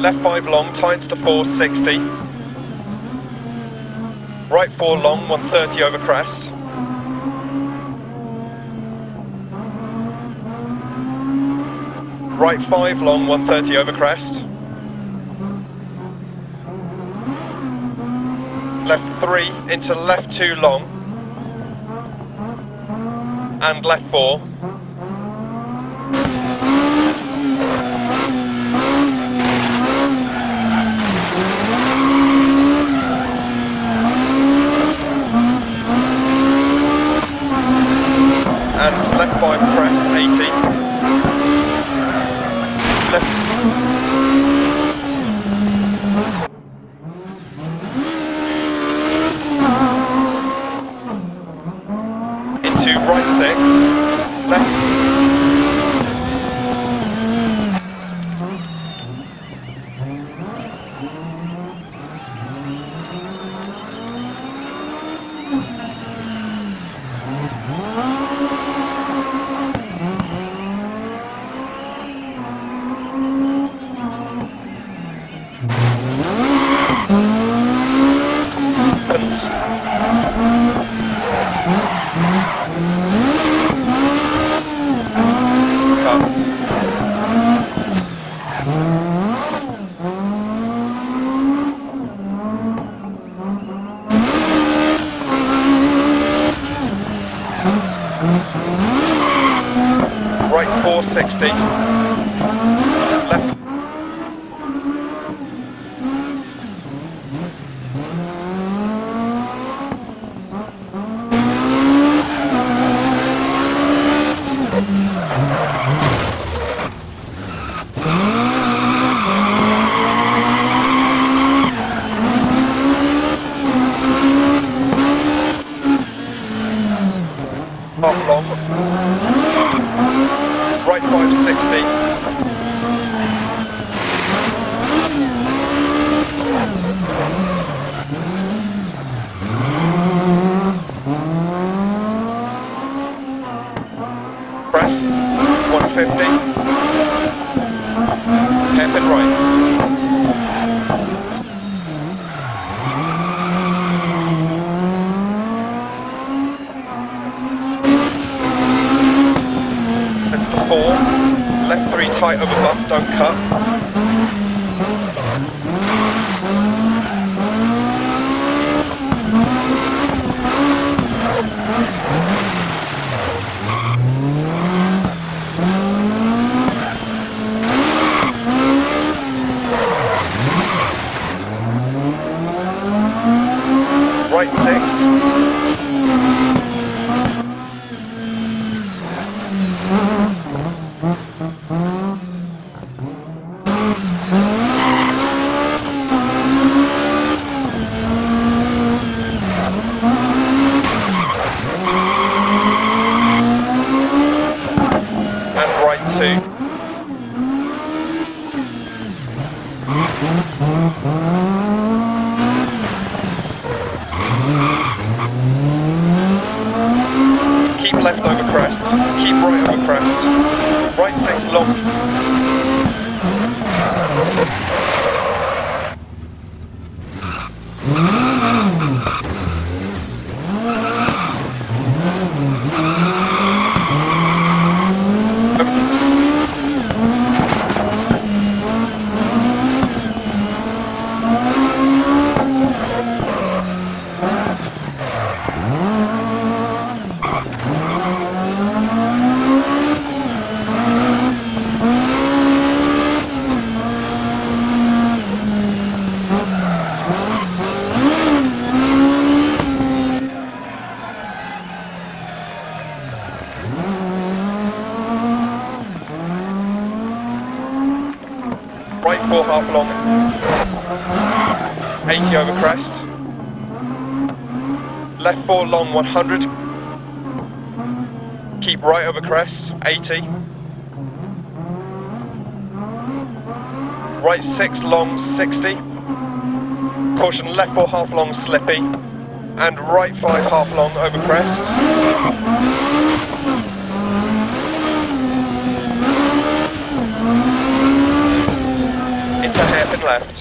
Left 5 long, tightens to 460. Right 4 long, 130 over crest. Right 5 long, 130 over crest. Left 3 into left 2 long. And left 4. And left 5 crest, 80. Left. Into right 6. Left. Right 460. Left. Half long. Right 560. Press 150. Hairpin right. Left 3 tight over bump, don't cut. Right 6. Keep left over crest, keep right over crest, right 6 long. Right 4 half long, 80 over crest. Left 4 long 100. Keep right over crest, 80. Right 6 long 60. Caution left 4 half long slippy. And right 5 half long over crest. Into hair. hairpin left.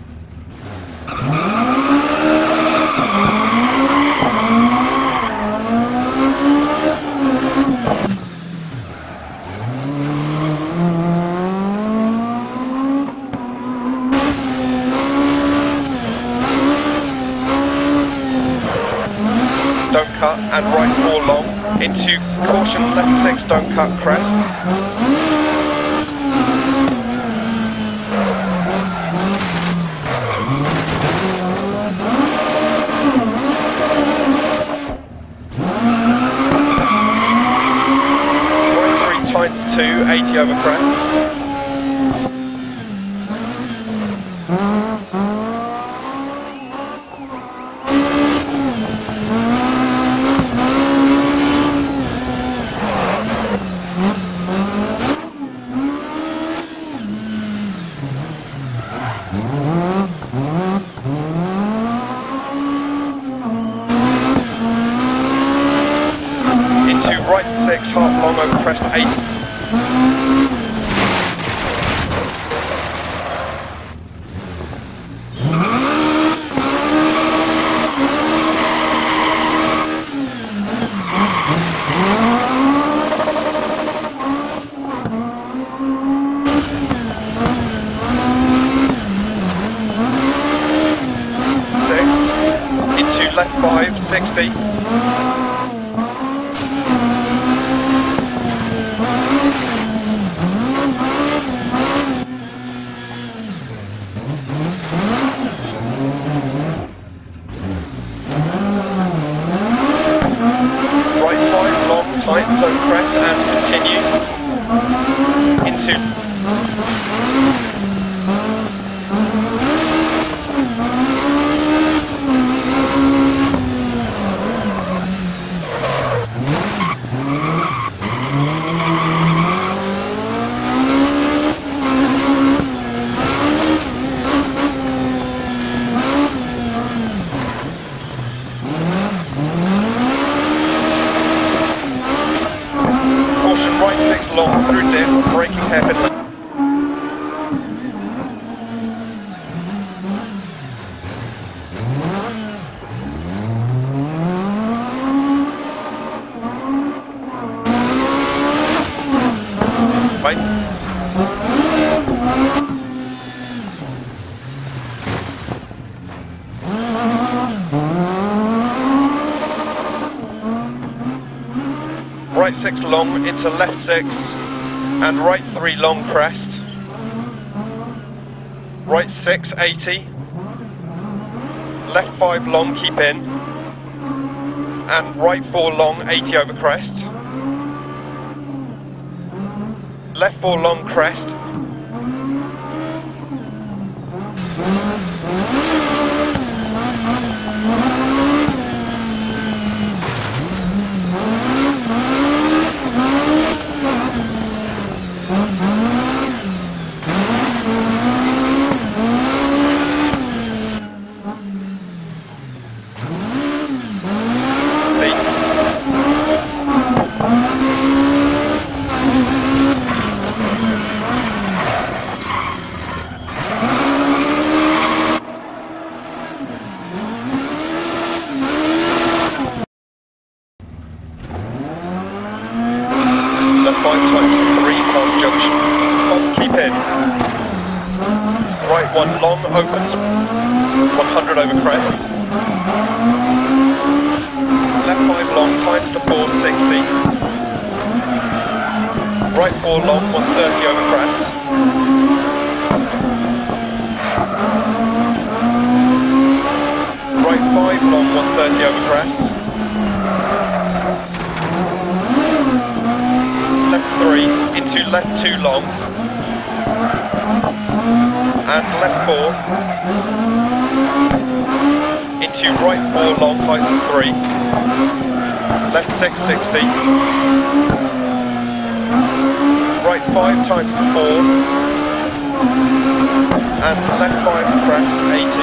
Don't cut and right 4 long into caution left 6, don't cut, crest. Right 3 times 2, 80 over crest. Right 6, half long over crest 8. Into left 5, 60. Tight, don't crest and continues into long through dip, braking hairpin left. Right. Right 6 long into left 6 and right 3 long crest. Right 6, 80. Left 5 long, keep in. And right 4 long, 80 over crest. Left 4 long crest. Right 1 long opens 100 over crest. Left 5 long times to 4, 60. Right 4 long 130 over crest. Right 5 long 130 over crest. Left 3 into left 2 long. And left 4 into right 4 long height 3, left 6, 60, right 5 times 4 and left 5 crest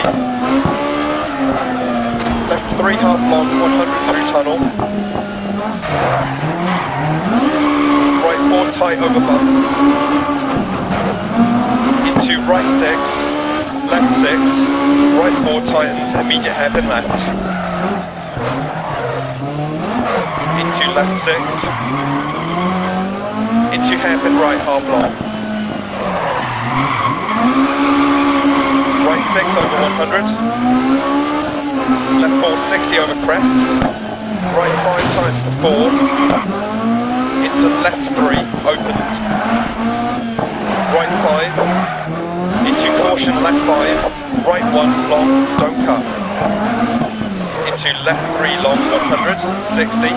80, left 3 half long 100 through tunnel, right 4 tight over bump, into right 6 left 6, right 4 tightens, immediate hairpin left. Into left 6, into hairpin right half long. Right 6 over 100, left 4 60 over crest, right 5 tightens to 4, into left 3, opens, right 5, into caution left 5, right 1 long, don't cut, into left 3 long 100, 60,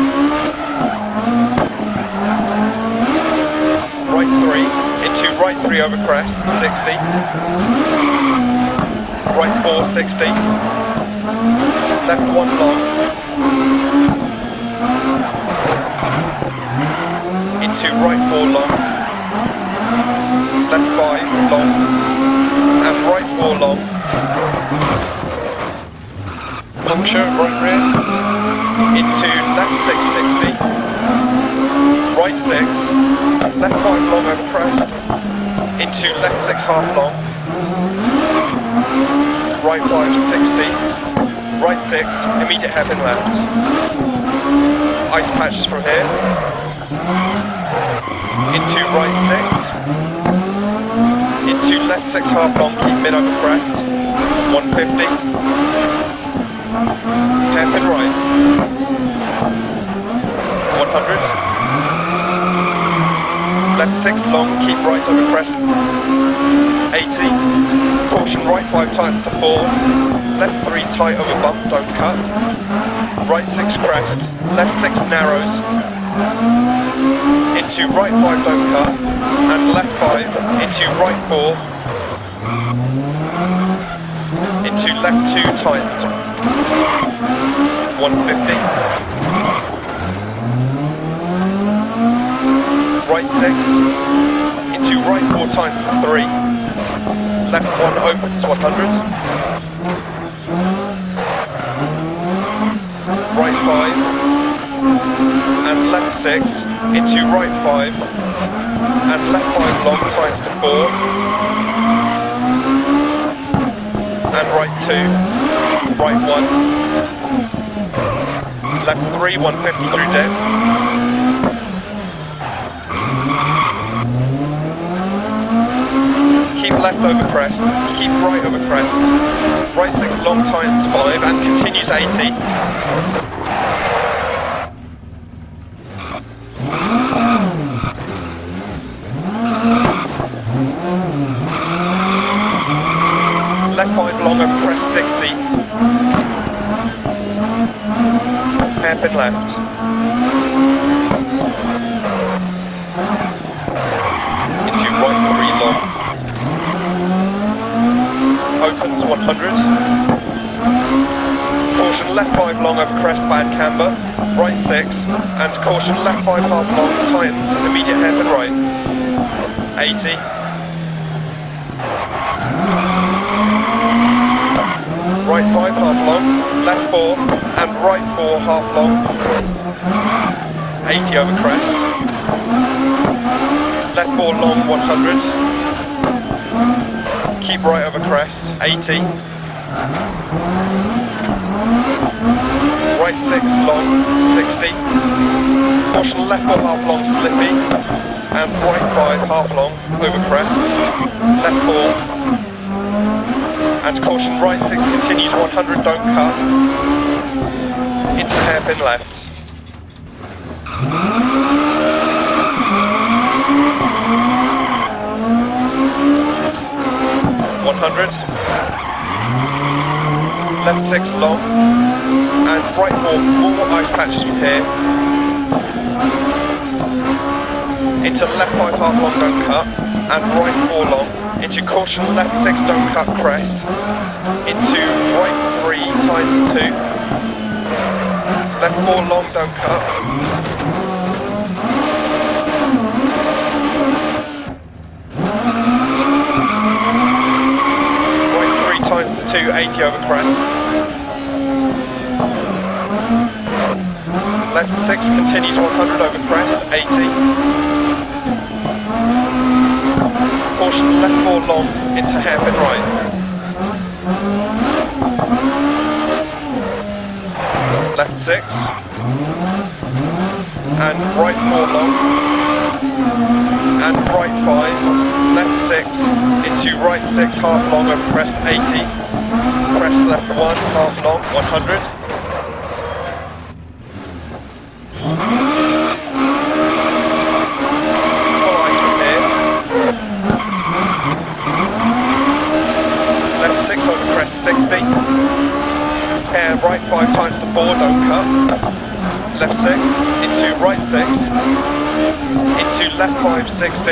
right 3, into right 3 over crest, 60, right 4 60, left 1 long, into right 4 long, left 5 long, and right 4 long, puncture right rear, into left 6 60, right 6, left 5 long over crest, into left 6 half long, right 5 60, right 6, immediate hairpin left. Ice patches from here, into right 6, into left 6 half long, keep mid over crest, 150, hairpin right, 100, left 6 long, keep right over crest, 80, caution right 5 tightens to 4, left 3 tight over bump, don't cut, right 6 crest, left 6 narrows, into right 5 don't cut, and left 5, into right 4, into left 2 tightens, 150, right 6, into right 4 tightens to 3, left 1 opens 100, right 5, and left 6, into right 5, and left 5 long tightens to 4, and right 2, right 1, left 3, 150 through dead, keep left over crest, keep right over crest, right 6 long tightens 5 and continues 80. Left 5 long over crest 60, hairpin left. Into right 3 long. Opens 100, caution left 5 long over crest bad camber, right 6, and caution left 5 half long, tightens, immediate hairpin right, 80, right 5 half long, left 4, and right 4 half long, 80 over crest, left 4 long 100, keep right over crest, 80, right 6 long, 60, caution left 4 half long slippy, and right 5 half long over crest, left 4, and caution right 6 continues 100, don't cut, into hairpin left. 100, left 6 long, and right 4, 4 ice patches from here, into left 5 half long don't cut, and right 4 long, into caution left 6 don't cut crest, into right 3 tightens 2, left 4 long don't cut, tightens 2, 80 over crest, left 6 continues 100 over crest, 80, caution left 4 long into hairpin right. 6, and right 4 long, and right 5, left 6, into right 6, half long over crest 80, crest left 1, half long, 100. Full ice from here. Left 6 over crest 60. Hair right 5 times to 4, don't cut. Left 6, into right 6, into left 5, 60.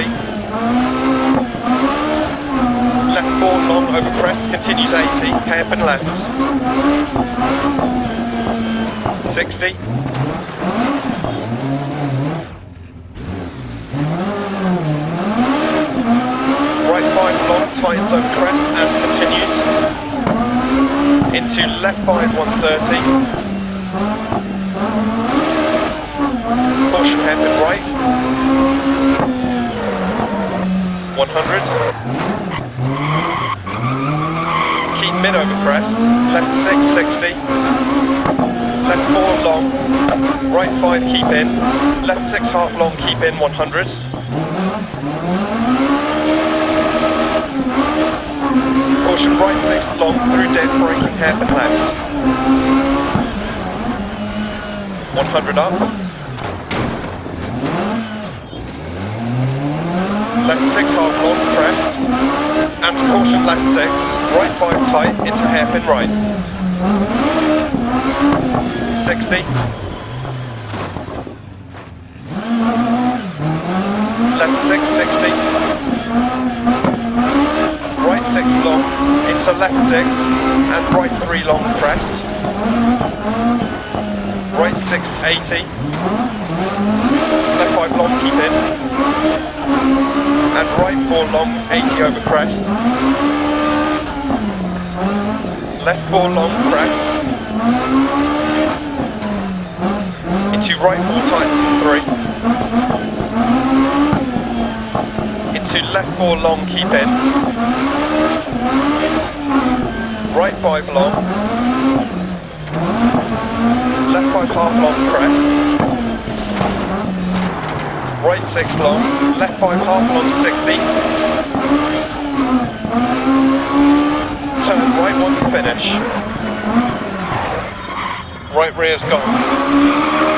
Left 4 long over crest, continues 80, hairpin left. 60. Right 5 long, tightens over crest and continues. Into left 5, 130. Caution hairpin right. 100. Keep mid over crest. Left 6, 60. Left 4 long. Right 5, keep in. Left 6 half long, keep in, 100. Caution right 6 long through dead, braking hairpin left. 100 up. Left 6 half long, crest. And caution left 6. Right 5 tight into hairpin right. 60. Left 6, 60. Right 6 long, into left 6, and right 3 long crest. Right 6, 80. Left 5 long, keep in. And right 4 long, 80 over crest. Left 4 long, crest. Into right 4 times 3. Into left 4 long, keep in. Right 5 long. Left 5 half long, crest. Right 6 long. Left 5 half long, 60. Turn right 1 to finish. Right rear's gone.